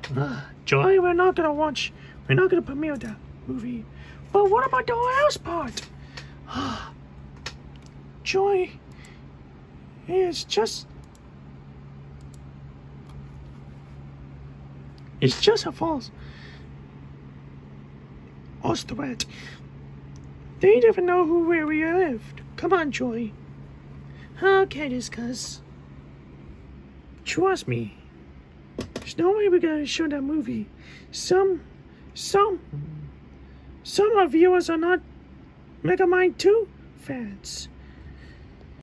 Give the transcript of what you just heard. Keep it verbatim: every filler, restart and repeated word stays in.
Uh, Joy, we're not gonna watch, we're not gonna premiere that movie. But what about the house part? Joy, it's just, it's just a false us threat. They didn't even know who where we lived. Come on, Joy. Okay, Disgust. Trust me. There's no way we're gonna show that movie. Some, some, some of viewers are not Megamind two fans.